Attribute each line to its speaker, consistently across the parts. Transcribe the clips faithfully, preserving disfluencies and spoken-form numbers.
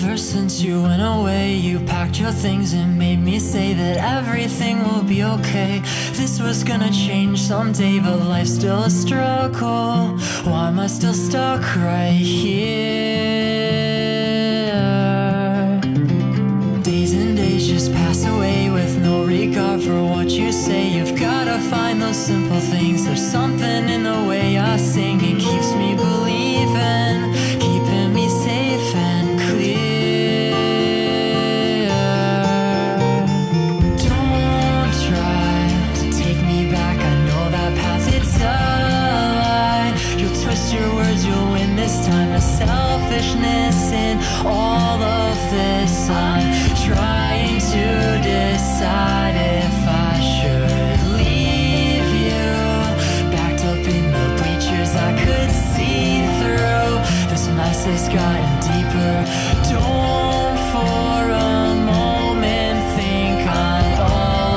Speaker 1: Ever since you went away, you packed your things and made me say that everything will be okay. This was gonna change someday, but life's still a struggle. Why am I still stuck right here? Days and days just pass away with no regard for what you say. You've gotta find those simple things. There's something in the way I sing. It keeps me believing, keeping me safe and clear. Don't try to take me back, I know that path, it's a lie. You'll twist your words, you'll win this time. The selfishness in all of this, I'm trying to decide if I should leave you. Backed up in the bleachers, I could see through. This mess has gotten deeper. Don't for a moment think I'm all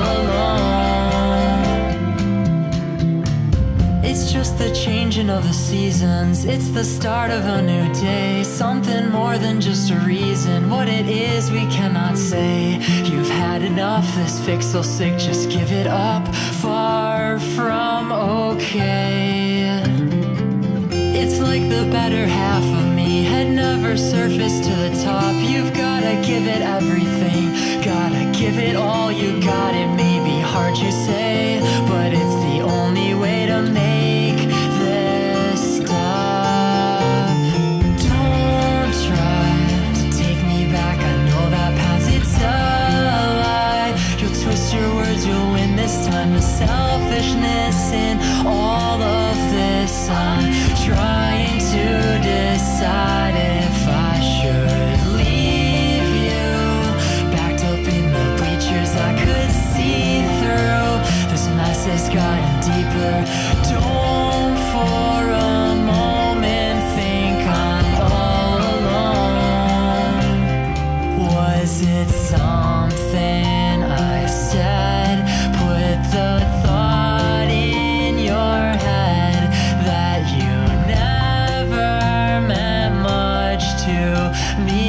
Speaker 1: alone. It's just the changing of the seasons. It's the start of a new day. Something more than just a reason. What it is we cannot say. You've had enough, this fix so sick, just give it up. Far from okay. It's like the better half of me had never surfaced to the top. You've gotta give it everything, gotta give it all you got. It may be hard, you say, but it's the only way to make this stop. Don't try to take me back, I know that path, it's a lie. You'll twist your words, you'll win this time. The selfishness in all of this, I'm trying to decide if I should leave you. Backed up in the bleachers, I could see through. This mess has gotten deeper. Don't for a moment think I'm all alone. Was it something I said? Put the thought in your head that you never meant much to me.